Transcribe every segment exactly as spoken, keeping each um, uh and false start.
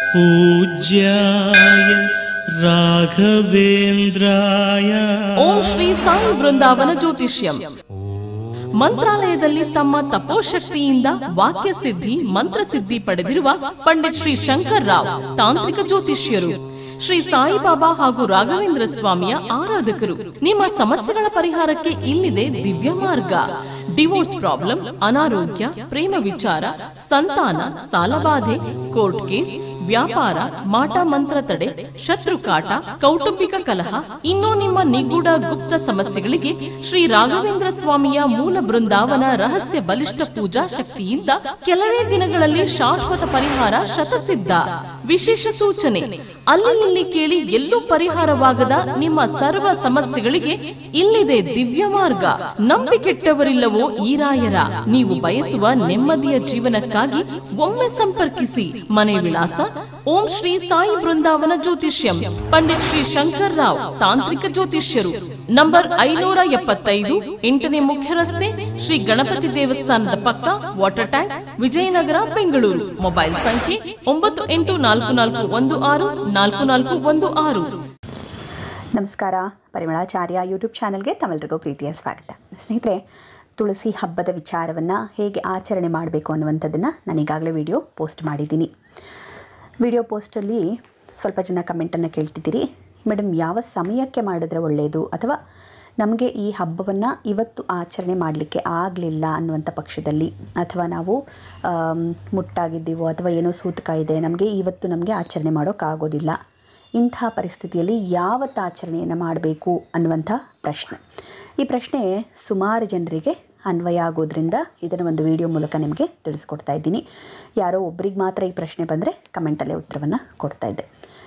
पूज्याय ರಾಘವೇಂದ್ರಾಯ. ಓಂ ಶ್ರೀ ಸಾಯಿ ಬೃಂದಾವನ ಜ್ಯೋತಿಷ್ಯಂ. ಮಂತ್ರಾಲಯದಲ್ಲಿ ತಮ್ಮ ತಪೋಶಕ್ತಿಯಿಂದ ವಾಕ್ಯ ಸಿದ್ಧಿ ಮಂತ್ರಸಿದ್ಧಿ ಪಡೆದಿರುವ ಪಂಡಿತ್ ಶ್ರೀ ಶಂಕರ್ ರಾವ್ ತಾಂತ್ರಿಕ ಜ್ಯೋತಿಷ್ಯರು. ಶ್ರೀ ಸಾಯಿಬಾಬಾ ಹಾಗೂ ರಾಘವೇಂದ್ರ ಸ್ವಾಮಿಯ ಆರಾಧಕರು. ನಿಮ್ಮ ಸಮಸ್ಯೆಗಳ ಪರಿಹಾರಕ್ಕೆ ಇಲ್ಲಿದೆ ದಿವ್ಯ ಮಾರ್ಗ. ಡಿವೋರ್ಸ್ ಪ್ರಾಬ್ಲಮ್, ಅನಾರೋಗ್ಯ, ಪ್ರೇಮ ವಿಚಾರ, ಸಂತಾನ, ಸಾಲಬಾಧೆ, ಕೋರ್ಟ್ ಕೇಸ್, ವ್ಯಾಪಾರ, ಮಾಟ ಮಂತ್ರ ತಡೆ, ಶತ್ರು ಕಾಟ, ಕೌಟುಂಬಿಕ ಕಲಹ, ಇನ್ನೂ ನಿಮ್ಮ ನಿಗೂಢ ಗುಪ್ತ ಸಮಸ್ಯೆಗಳಿಗೆ ಶ್ರೀ ರಾಘವೇಂದ್ರ ಸ್ವಾಮಿಯ ಮೂಲ ಬೃಂದಾವನ ರಹಸ್ಯ ಬಲಿಷ್ಠ ಪೂಜಾ ಶಕ್ತಿಯಿಂದ ಕೆಲವೇ ದಿನಗಳಲ್ಲಿ ಶಾಶ್ವತ ಪರಿಹಾರ ಶತಸಿದ್ಧ. ವಿಶೇಷ ಸೂಚನೆ: ಅಲ್ಲಿ ಇಲ್ಲಿ ಕೇಳಿ ಎಲ್ಲೂ ಪರಿಹಾರವಾಗದ ನಿಮ್ಮ ಸರ್ವ ಸಮಸ್ಯೆಗಳಿಗೆ ಇಲ್ಲಿದೆ ದಿವ್ಯ ಮಾರ್ಗ. ನಂಬಿಕೆಟ್ಟವರಿಲ್ಲವೋ ಈ ರಾಯರ. ನೀವು ಬಯಸುವ ನೆಮ್ಮದಿಯ ಜೀವನಕ್ಕಾಗಿ ಒಮ್ಮೆ ಸಂಪರ್ಕಿಸಿ. ಮನೆ ವಿಳಾಸ: ಓಂ ಶ್ರೀ ಸಾಯಿ ಬೃಂದಾವನ ಜ್ಯೋತಿಷ್ಯಂ, ಪಂಡಿತ್ ಶ್ರೀ ಶಂಕರ್ ರಾವ್ ತಾಂತ್ರಿಕ ಜ್ಯೋತಿಷ್ಯರು. ನಂಬರ್ ಐನೂರ ಎಪ್ಪತ್ತೈದು, ಎಂಟನೇ ಮುಖ್ಯ ರಸ್ತೆ, ಶ್ರೀ ಗಣಪತಿ ದೇವಸ್ಥಾನದ ಪಕ್ಕ, water tank, Vijayanagar, Bengaluru. Mobile ಸಂಖ್ಯೆ ಒಂಬತ್ತು ಎಂಟು ನಾಲ್ಕು ನಾಲ್ಕು ಒಂದು ಆರು ನಾಲ್ಕು ನಾಲ್ಕು ಒಂದು ಆರು. ನಮಸ್ಕಾರ. ಪರಿಮಳಾಚಾರ್ಯ ಯೂಟ್ಯೂಬ್ ಚಾನಲ್ಗೆ ತಮ್ಮೆಲ್ಲರಿಗೂ ಪ್ರೀತಿಯ ಸ್ವಾಗತ. ಸ್ನೇಹಿತರೆ, ತುಳಸಿ ಹಬ್ಬದ ವಿಚಾರವನ್ನು ಹೇಗೆ ಆಚರಣೆ ಮಾಡಬೇಕು ಅನ್ನುವಂಥದ್ದನ್ನು ನಾನು ಈಗಾಗಲೇ ವಿಡಿಯೋ ಪೋಸ್ಟ್ ಮಾಡಿದ್ದೀನಿ. ವಿಡಿಯೋ ಪೋಸ್ಟಲ್ಲಿ ಸ್ವಲ್ಪ ಜನ ಕಮೆಂಟನ್ನು ಕೇಳ್ತಿದ್ದೀರಿ, ಮೇಡಮ್ ಯಾವ ಸಮಯಕ್ಕೆ ಮಾಡಿದ್ರೆ ಒಳ್ಳೆಯದು, ಅಥವಾ ನಮಗೆ ಈ ಹಬ್ಬವನ್ನು ಇವತ್ತು ಆಚರಣೆ ಮಾಡಲಿಕ್ಕೆ ಆಗಲಿಲ್ಲ ಅನ್ನುವಂಥ ಪಕ್ಷದಲ್ಲಿ, ಅಥವಾ ನಾವು ಮುಟ್ಟಾಗಿದ್ದೀವೋ ಅಥವಾ ಏನೋ ಸೂತಕ ಇದೆ, ನಮಗೆ ಇವತ್ತು ನಮಗೆ ಆಚರಣೆ ಮಾಡೋಕ್ಕಾಗೋದಿಲ್ಲ, ಇಂಥ ಪರಿಸ್ಥಿತಿಯಲ್ಲಿ ಯಾವತ್ತು ಆಚರಣೆಯನ್ನು ಮಾಡಬೇಕು ಅನ್ನುವಂಥ ಪ್ರಶ್ನೆ. ಈ ಪ್ರಶ್ನೆ ಸುಮಾರು ಜನರಿಗೆ ಅನ್ವಯ ಆಗೋದ್ರಿಂದ ಇದನ್ನು ಒಂದು ವಿಡಿಯೋ ಮೂಲಕ ನಿಮಗೆ ತಿಳಿಸ್ಕೊಡ್ತಾ ಇದ್ದೀನಿ. ಯಾರೋ ಒಬ್ರಿಗೆ ಮಾತ್ರ ಈ ಪ್ರಶ್ನೆ ಬಂದರೆ ಕಮೆಂಟಲ್ಲೇ ಉತ್ತರವನ್ನು ಕೊಡ್ತಾ ಇದ್ದೆ.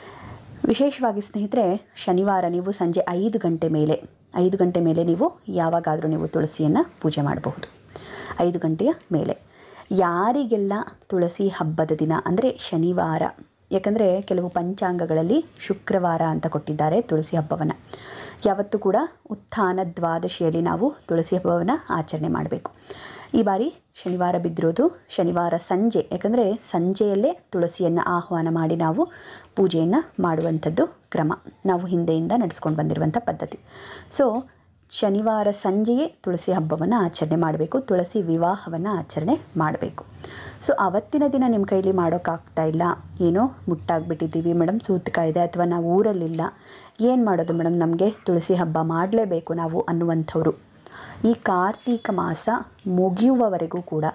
ವಿಶೇಷವಾಗಿ ಸ್ನೇಹಿತರೆ, ಶನಿವಾರ ನೀವು ಸಂಜೆ ಐದು ಗಂಟೆ ಮೇಲೆ ಐದು ಗಂಟೆ ಮೇಲೆ ನೀವು ಯಾವಾಗಾದರೂ ನೀವು ತುಳಸಿಯನ್ನು ಪೂಜೆ ಮಾಡಬಹುದು. ಐದು ಗಂಟೆಯ ಮೇಲೆ ಯಾರಿಗೆಲ್ಲ ತುಳಸಿ ಹಬ್ಬದ ದಿನ ಅಂದರೆ ಶನಿವಾರ, ಯಾಕಂದರೆ ಕೆಲವು ಪಂಚಾಂಗಗಳಲ್ಲಿ ಶುಕ್ರವಾರ ಅಂತ ಕೊಟ್ಟಿದ್ದಾರೆ ತುಳಸಿ ಹಬ್ಬವನ್ನು. ಯಾವತ್ತೂ ಕೂಡ ಉತ್ಥಾನ ದ್ವಾದಶಿಯಲ್ಲಿ ನಾವು ತುಳಸಿ ಹಬ್ಬವನ್ನು ಆಚರಣೆ ಮಾಡಬೇಕು. ಈ ಬಾರಿ ಶನಿವಾರ ಬಿದ್ದಿರೋದು ಶನಿವಾರ ಸಂಜೆ, ಯಾಕಂದರೆ ಸಂಜೆಯಲ್ಲೇ ತುಳಸಿಯನ್ನು ಆಹ್ವಾನ ಮಾಡಿ ನಾವು ಪೂಜೆಯನ್ನು ಮಾಡುವಂಥದ್ದು ಕ್ರಮ ನಾವು ಹಿಂದೆಯಿಂದ ನಡೆಸ್ಕೊಂಡು ಬಂದಿರುವಂಥ ಪದ್ಧತಿ. ಸೊ ಶನಿವಾರ ಸಂಜೆಯೇ ತುಳಸಿ ಹಬ್ಬವನ್ನು ಆಚರಣೆ ಮಾಡಬೇಕು, ತುಳಸಿ ವಿವಾಹವನ್ನು ಆಚರಣೆ ಮಾಡಬೇಕು. ಸೊ ಅವತ್ತಿನ ದಿನ ನಿಮ್ಮ ಕೈಲಿ ಮಾಡೋಕ್ಕಾಗ್ತಾ ಇಲ್ಲ, ಏನೋ ಮುಟ್ಟಾಗಿಬಿಟ್ಟಿದ್ದೀವಿ ಮೇಡಮ್, ಸೂತಕ ಇದೆ, ಅಥವಾ ನಾವು ಊರಲ್ಲಿಲ್ಲ, ಏನು ಮಾಡೋದು ಮೇಡಮ್, ನಮಗೆ ತುಳಸಿ ಹಬ್ಬ ಮಾಡಲೇಬೇಕು ನಾವು ಅನ್ನುವಂಥವ್ರು ಈ ಕಾರ್ತೀಕ ಮಾಸ ಮುಗಿಯುವವರೆಗೂ ಕೂಡ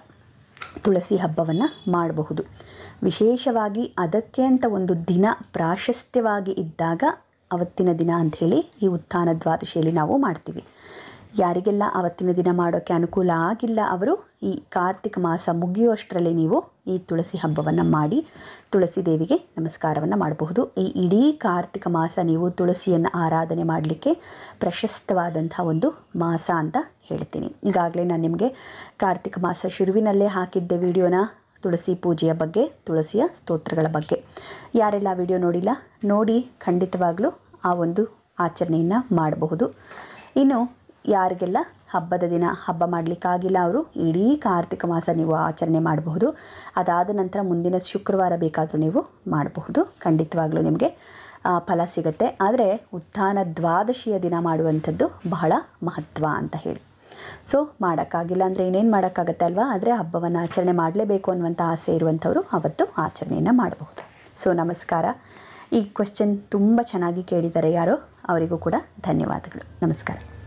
ತುಳಸಿ ಹಬ್ಬವನ್ನು ಮಾಡಬಹುದು. ವಿಶೇಷವಾಗಿ ಅದಕ್ಕೆ ಅಂತ ಒಂದು ದಿನ ಪ್ರಾಶಸ್ತ್ಯವಾಗಿ ಇದ್ದಾಗ ಅವತ್ತಿನ ದಿನ ಅಂಥೇಳಿ ಈ ಉತ್ಥಾನ ದ್ವಾದಶಿಯಲ್ಲಿ ನಾವು ಮಾಡ್ತೀವಿ. ಯಾರಿಗೆಲ್ಲ ಅವತ್ತಿನ ದಿನ ಮಾಡೋಕ್ಕೆ ಅನುಕೂಲ ಆಗಿಲ್ಲ ಅವರು ಈ ಕಾರ್ತಿಕ ಮಾಸ ಮುಗಿಯುವಷ್ಟರಲ್ಲಿ ನೀವು ಈ ತುಳಸಿ ಹಬ್ಬವನ್ನು ಮಾಡಿ ತುಳಸಿ ದೇವಿಗೆ ನಮಸ್ಕಾರವನ್ನು ಮಾಡಬಹುದು. ಈ ಇಡೀ ಕಾರ್ತಿಕ ಮಾಸ ನೀವು ತುಳಸಿಯನ್ನು ಆರಾಧನೆ ಮಾಡಲಿಕ್ಕೆ ಪ್ರಶಸ್ತವಾದಂಥ ಒಂದು ಮಾಸ ಅಂತ ಹೇಳ್ತೀನಿ. ಈಗಾಗಲೇ ನಾನು ನಿಮಗೆ ಕಾರ್ತಿಕ ಮಾಸ ಶುರುವಿನಲ್ಲೇ ಹಾಕಿದ್ದೆ ವಿಡಿಯೋನ, ತುಳಸಿ ಪೂಜೆಯ ಬಗ್ಗೆ, ತುಳಸಿಯ ಸ್ತೋತ್ರಗಳ ಬಗ್ಗೆ. ಯಾರೆಲ್ಲ ಆ ವಿಡಿಯೋ ನೋಡಿಲ್ಲ, ನೋಡಿ ಖಂಡಿತವಾಗಲೂ ಆ ಒಂದು ಆಚರಣೆಯನ್ನು ಮಾಡಬಹುದು. ಇನ್ನು ಯಾರಿಗೆಲ್ಲ ಹಬ್ಬದ ದಿನ ಹಬ್ಬ ಮಾಡಲಿಕ್ಕಾಗಿಲ್ಲ ಅವರು ಇಡೀ ಕಾರ್ತಿಕ ಮಾಸ ನೀವು ಆಚರಣೆ ಮಾಡಬಹುದು. ಅದಾದ ನಂತರ ಮುಂದಿನ ಶುಕ್ರವಾರ ಬೇಕಾದರೂ ನೀವು ಮಾಡಬಹುದು, ಖಂಡಿತವಾಗ್ಲೂ ನಿಮಗೆ ಫಲ ಸಿಗುತ್ತೆ. ಆದರೆ ಉತ್ಥಾನ ದ್ವಾದಶಿಯ ದಿನ ಮಾಡುವಂಥದ್ದು ಬಹಳ ಮಹತ್ವ ಅಂತ ಹೇಳಿ. ಸೊ ಮಾಡೋಕ್ಕಾಗಿಲ್ಲ ಅಂದರೆ ಇನ್ನೇನು ಮಾಡೋಕ್ಕಾಗತ್ತೆ ಅಲ್ವಾ. ಆದರೆ ಹಬ್ಬವನ್ನು ಆಚರಣೆ ಮಾಡಲೇಬೇಕು ಅನ್ನುವಂಥ ಆಸೆ ಇರುವಂಥವರು ಅವತ್ತು ಆಚರಣೆಯನ್ನು ಮಾಡಬಹುದು. ಸೊ ನಮಸ್ಕಾರ. ಈ ಕ್ವೆಶ್ಚನ್ ತುಂಬ ಚೆನ್ನಾಗಿ ಕೇಳಿದ್ದಾರೆ ಯಾರೋ, ಅವರಿಗೂ ಕೂಡ ಧನ್ಯವಾದಗಳು. ನಮಸ್ಕಾರ.